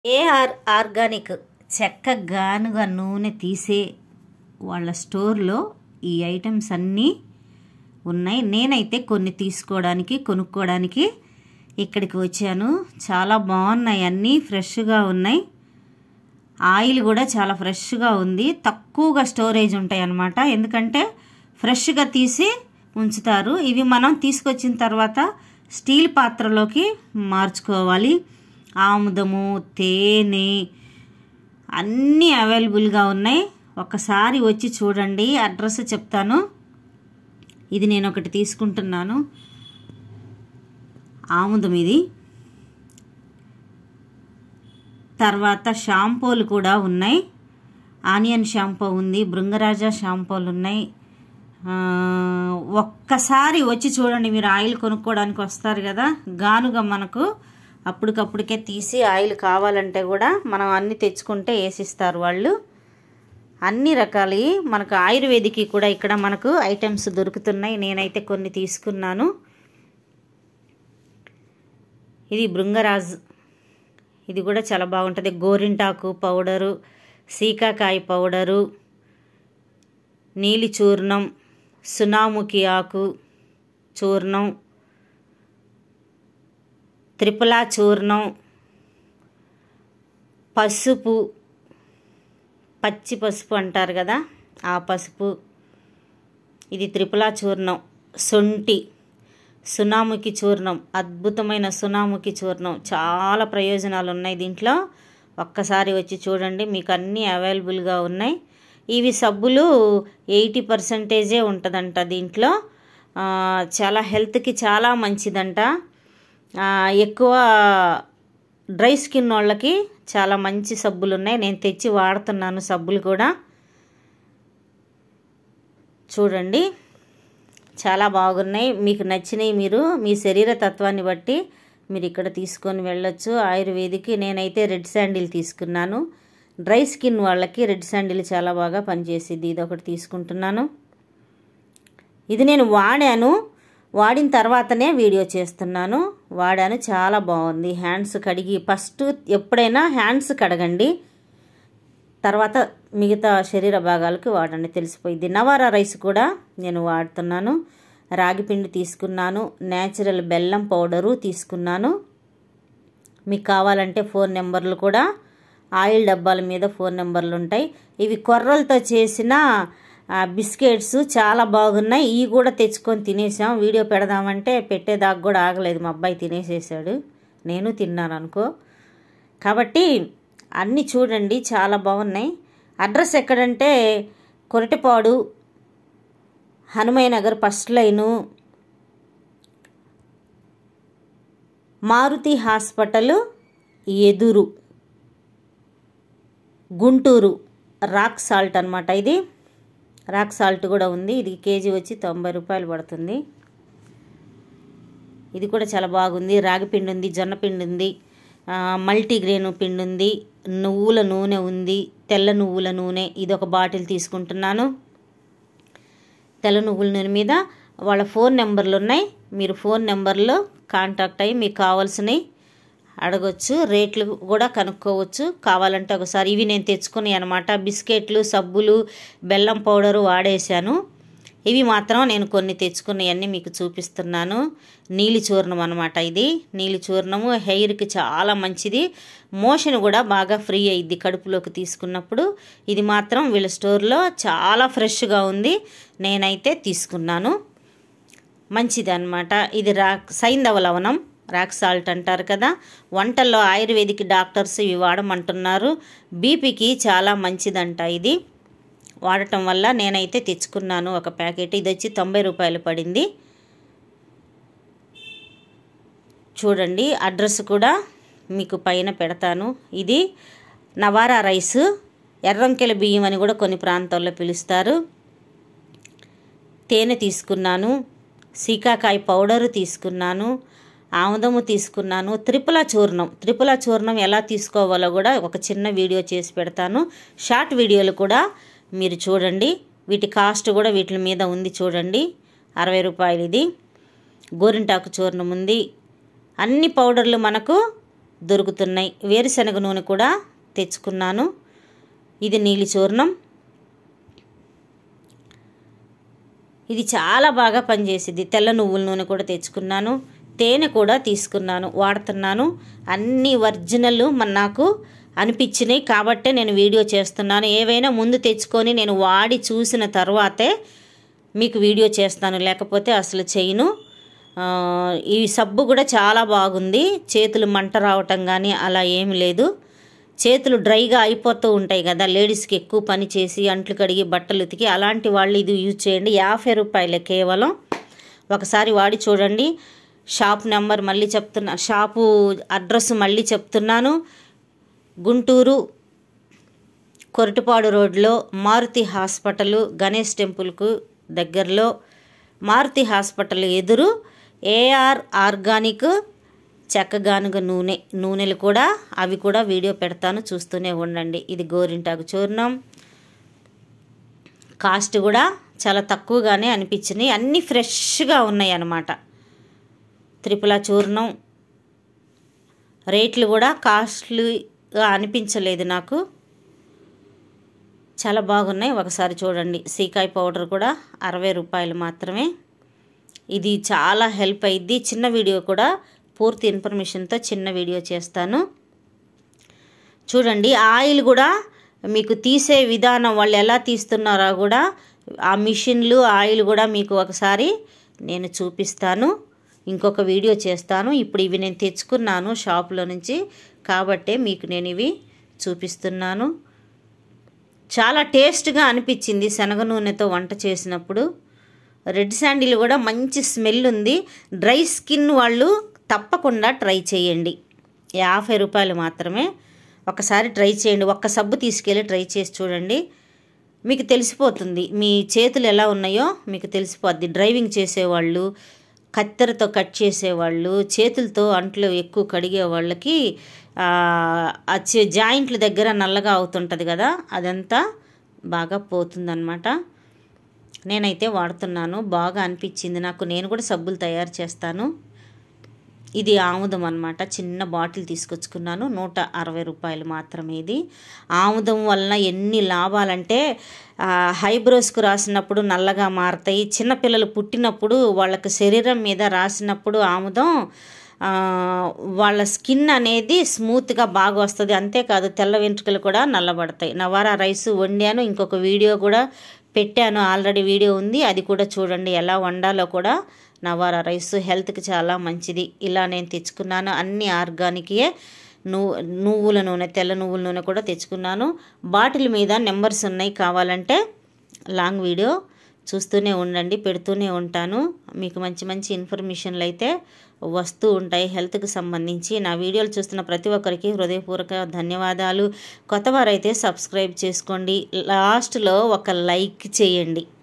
AR organic చెక్క గానుగ నూనె తీసే వాళ్ళ స్టోర్లో ఈ ఐటమ్స్ అన్నీ ఉన్నాయి. నేనైతే కొన్ని కొనుక్కోవడానికి ఇక్కడికి వచ్చాను. చాలా బాగున్నాయి, అన్నీ ఫ్రెష్గా ఉన్నాయి. ఆయిల్ కూడా చాలా ఫ్రెష్గా ఉంది. తక్కువగా స్టోరేజ్ ఉంటాయి అన్నమాట, ఎందుకంటే ఫ్రెష్గా తీసి ఉంచుతారు. ఇవి మనం తీసుకొచ్చిన తర్వాత స్టీల్ పాత్రలోకి మార్చుకోవాలి. ఆముదము, తేనె అన్నీ అవైలబుల్గా ఉన్నాయి. ఒకసారి వచ్చి చూడండి. అడ్రస్ చెప్తాను. ఇది నేను ఒకటి తీసుకుంటున్నాను, ఆముదం ఇది. తర్వాత షాంపూలు కూడా ఉన్నాయి. ఆనియన్ షాంపూ ఉంది, భృంగరాజ షాంపూలు ఉన్నాయి. ఒక్కసారి వచ్చి చూడండి. మీరు ఆయిల్ కొనుక్కోవడానికి వస్తారు కదా, గానుగ మనకు అప్పటికప్పుడికే తీసి ఆయిల్ కావాలంటే కూడా మనం అన్నీ తెచ్చుకుంటే వేసిస్తారు వాళ్ళు. అన్ని రకాలు మనకు ఆయుర్వేదిక్ కూడా ఇక్కడ మనకు ఐటమ్స్ దొరుకుతున్నాయి. నేనైతే కొన్ని తీసుకున్నాను. ఇది భృంగరాజ్, ఇది కూడా చాలా బాగుంటుంది. గోరింటాకు పౌడరు, సీకాకాయ పౌడరు, నీలి చూర్ణం, సునాముఖి ఆకు చూర్ణం, త్రిపుల చూర్ణం, పసుపు, పచ్చి పసుపు అంటారు కదా ఆ పసుపు, ఇది త్రిపుల చూర్ణం, శొంఠి, సునాముఖి చూర్ణం, అద్భుతమైన సునాముఖి చూర్ణం. చాలా ప్రయోజనాలు ఉన్నాయి దీంట్లో. ఒక్కసారి వచ్చి చూడండి, మీకు అన్నీ అవైలబుల్గా ఉన్నాయి. ఇవి సబ్బులు 80% ఉంటుందంట దీంట్లో. చాలా హెల్త్కి చాలా మంచిదంట. ఎక్కువ డ్రై స్కిన్ వాళ్ళకి చాలా మంచి సబ్బులు ఉన్నాయి. నేను తెచ్చి వాడుతున్నాను సబ్బులు కూడా. చూడండి, చాలా బాగున్నాయి. మీకు నచ్చినవి మీరు మీ శరీర తత్వాన్ని బట్టి మీరు ఇక్కడ తీసుకొని వెళ్ళొచ్చు. ఆయుర్వేదిక్ నేనైతే రెడ్ శాండిల్ తీసుకున్నాను. డ్రై స్కిన్ వాళ్ళకి రెడ్ శాండిల్ చాలా బాగా పనిచేసిద్ది. ఇది ఒకటి తీసుకుంటున్నాను. ఇది నేను వాడిన తర్వాతనే వీడియో చేస్తున్నాను. వాడాను, చాలా బాగుంది. హ్యాండ్స్ కడిగి ఫస్ట్ ఎప్పుడైనా హ్యాండ్స్ కడగండి, తర్వాత మిగతా శరీర భాగాలకు వాడండి, తెలిసిపోయింది. నవారా రైస్ కూడా నేను వాడుతున్నాను. రాగి పిండి తీసుకున్నాను. న్యాచురల్ బెల్లం పౌడరు తీసుకున్నాను. మీకు కావాలంటే ఫోన్ నెంబర్లు కూడా ఆయిల్ డబ్బాల మీద ఫోన్ నెంబర్లు ఉంటాయి. ఇవి కొర్రలతో చేసిన బిస్కెట్స్ చాలా బాగున్నాయి. ఇవి కూడా తెచ్చుకొని తినేసాం. వీడియో పెడదామంటే పెట్టేదాకా కూడా ఆగలేదు, మా అబ్బాయి తినేసేసాడు. నేను తిన్నాను అనుకో. కాబట్టి అన్నీ చూడండి, చాలా బాగున్నాయి. అడ్రస్ ఎక్కడంటే Koratipadu, Hanumayya Nagar first line, Maruthi hospital ఎదురు, గుంటూరు. రాక్ సాల్ట్ అనమాట ఇది. రాక్ సాల్ట్ కూడా ఉంది. ఇది కేజీ వచ్చి 90 రూపాయలు పడుతుంది. ఇది కూడా చాలా బాగుంది. రాగి పిండి ఉంది, జొన్న పిండి ఉంది, మల్టీగ్రెయిన్ పిండి ఉంది, నువ్వుల నూనె ఉంది, తెల్ల నువ్వుల నూనె. ఇది ఒక బాటిల్ తీసుకుంటున్నాను. తెల్ల నువ్వుల నూనె మీద వాళ్ళ ఫోన్ నెంబర్లు ఉన్నాయి. మీరు ఫోన్ నెంబర్లో కాంటాక్ట్ అయ్యి మీకు కావాల్సినవి అడగొచ్చు, రేట్లు కూడా కనుక్కోవచ్చు. కావాలంటే ఒకసారి ఇవి నేను తెచ్చుకుని అనమాట. బిస్కెట్లు, సబ్బులు, బెల్లం పౌడరు వాడేశాను. ఇవి మాత్రం నేను కొన్ని తెచ్చుకున్నవన్నీ మీకు చూపిస్తున్నాను. నీలి చూర్ణం అనమాట ఇది. నీలి చూర్ణము హెయిర్కి చాలా మంచిది. మోషన్ కూడా బాగా ఫ్రీ అయ్యిద్ది కడుపులోకి తీసుకున్నప్పుడు. ఇది మాత్రం వీళ్ళ స్టోర్లో చాలా ఫ్రెష్గా ఉంది. నేనైతే తీసుకున్నాను, మంచిది అనమాట. ఇది సైంధవ లవణం, రాక్ సాల్ట్ అంటారు కదా. వంటల్లో ఆయుర్వేదిక్ డాక్టర్స్ ఇవి వాడమంటున్నారు. బీపీకి చాలా మంచిదంట. ఇది వాడటం వల్ల నేనైతే తెచ్చుకున్నాను ఒక ప్యాకెట్. ఇది వచ్చి 90 రూపాయలు పడింది. చూడండి, అడ్రస్ కూడా మీకు పైన పెడతాను. ఇది నవారా రైస్, ఎర్రంకెల బియ్యం అని కూడా కొన్ని ప్రాంతాల్లో పిలుస్తారు. తేనె తీసుకున్నాను, సీకాకాయ పౌడరు తీసుకున్నాను, ఆముదము తీసుకున్నాను. త్రిపుల చూర్ణం ఎలా తీసుకోవాలో కూడా ఒక చిన్న వీడియో చేసి పెడతాను. షార్ట్ వీడియోలు కూడా మీరు చూడండి. వీటి కాస్ట్ కూడా వీటి మీద ఉంది చూడండి, 60 రూపాయలు ఇది. గోరింటాకు చూర్ణం ఉంది. అన్ని పౌడర్లు మనకు దొరుకుతున్నాయి. వేరుశనగ నూనె కూడా తెచ్చుకున్నాను. ఇది నీలి చూర్ణం. ఇది చాలా బాగా పనిచేసింది. తెల్ల నువ్వుల నూనె కూడా తెచ్చుకున్నాను. తేనె కూడా తీసుకున్నాను, వాడుతున్నాను. అన్నీ ఒరిజినల్ నాకు అనిపించినాయి కాబట్టే నేను వీడియో చేస్తున్నాను. ఏవైనా ముందు తెచ్చుకొని నేను వాడి చూసిన తర్వాతే మీకు వీడియో చేస్తాను, లేకపోతే అసలు చేయను. ఈ సబ్బు కూడా చాలా బాగుంది. చేతులు మంట రావటం కానీ అలా ఏమి లేదు. చేతులు డ్రైగా అయిపోతూ ఉంటాయి కదా, లేడీస్కి ఎక్కువ పని చేసి అంట్లు కడిగి బట్టలు ఉతికి, అలాంటి వాళ్ళు ఇది యూజ్ చేయండి. 50 రూపాయలే కేవలం. ఒకసారి వాడి చూడండి. షాప్ నెంబర్ మళ్ళీ చెప్తున్నా, షాపు అడ్రస్ మళ్ళీ చెప్తున్నాను. గుంటూరు కొరటపాడు రోడ్లో మారుతి హాస్పిటల్, గణేష్ టెంపుల్కు దగ్గరలో, మారుతి హాస్పిటల్ ఎదురు ఏఆర్ ఆర్గానిక్ చెక్కగానుగ నూనెలు కూడా, అవి కూడా వీడియో పెడతాను, చూస్తూనే ఉండండి. ఇది గోరింటాకు చూర్ణం. కాస్ట్ కూడా చాలా తక్కువగానే అనిపించినాయి. అన్నీ ఫ్రెష్గా ఉన్నాయి అన్నమాట. త్రిపుల చూర్ణం రేట్లు కూడా కాస్ట్లీగా అనిపించలేదు నాకు, చాలా బాగున్నాయి. ఒకసారి చూడండి. సీకాయ పౌడర్ కూడా 60 రూపాయలు మాత్రమే. ఇది చాలా హెల్ప్ అయ్యిద్ది. చిన్న వీడియో కూడా పూర్తి ఇన్ఫర్మేషన్తో చిన్న వీడియో చేస్తాను చూడండి. ఆయిల్ కూడా మీకు తీసే విధానం, వాళ్ళు ఎలా తీస్తున్నారో కూడా, ఆ మిషన్లు ఆయిల్ కూడా మీకు ఒకసారి నేను చూపిస్తాను, ఇంకొక వీడియో చేస్తాను. ఇప్పుడు ఇవి నేను తెచ్చుకున్నాను షాప్లో నుంచి కాబట్టే మీకు నేను ఇవి చూపిస్తున్నాను. చాలా టేస్ట్గా అనిపించింది శనగ నూనెతో వంట చేసినప్పుడు. రెడ్ శాండిల్ కూడా మంచి స్మెల్ ఉంది. డ్రై స్కిన్ వాళ్ళు తప్పకుండా ట్రై చేయండి. 50 రూపాయలు మాత్రమే. ఒకసారి ట్రై చేయండి. ఒక్క సబ్బు తీసుకెళ్ళి ట్రై చేసి చూడండి, మీకు తెలిసిపోతుంది. మీ చేతులు ఎలా ఉన్నాయో మీకు తెలిసిపోద్ది. డ్రైవింగ్ చేసేవాళ్ళు, కత్తెరతో కట్ చేసేవాళ్ళు, చేతులతో అంట్లు ఎక్కువ కడిగే వాళ్ళకి జాయింట్ల దగ్గర నల్లగా అవుతుంటుంది కదా, అదంతా బాగా పోతుందన్నమాట. నేనైతే వాడుతున్నాను, బాగా అనిపించింది నాకు. నేను కూడా సబ్బులు తయారు చేస్తాను. ఇది ఆముదం అన్నమాట. చిన్న బాటిల్ తీసుకొచ్చుకున్నాను, 160 రూపాయలు మాత్రమే. ఇది ఆముదం వలన ఎన్ని లాభాలంటే, హైబ్రోస్కు రాసినప్పుడు నల్లగా మారుతాయి. చిన్నపిల్లలు పుట్టినప్పుడు వాళ్ళకి శరీరం మీద రాసినప్పుడు ఆముదం వాళ్ళ స్కిన్ అనేది స్మూత్గా బాగా వస్తుంది. అంతేకాదు తెల్ల వెంట్రుకలు కూడా నల్లబడతాయి. నవారా రైస్ వండాను, ఇంకొక వీడియో కూడా పెట్టాను, ఆల్రెడీ వీడియో ఉంది, అది కూడా చూడండి. ఎలా వండాలో కూడా. నవారా రైస్ హెల్త్కి చాలా మంచిది. ఇలా నేను తెచ్చుకున్నాను. అన్ని ఆర్గానికే. నువ్వుల నూనె, తెల్ల నువ్వుల నూనె కూడా తెచ్చుకున్నాను. బాటిల్ మీద నెంబర్స్ ఉన్నాయి, కావాలంటే లాంగ్ వీడియో చూస్తూనే ఉండండి, పెడుతూనే ఉంటాను. మీకు మంచి మంచి ఇన్ఫర్మేషన్లు అయితే వస్తూ ఉంటాయి హెల్త్కి సంబంధించి. నా వీడియోలు చూస్తున్న ప్రతి ఒక్కరికి హృదయపూర్వక ధన్యవాదాలు. కొత్తవారైతే సబ్స్క్రైబ్ చేసుకోండి. లాస్ట్లో ఒక లైక్ చేయండి.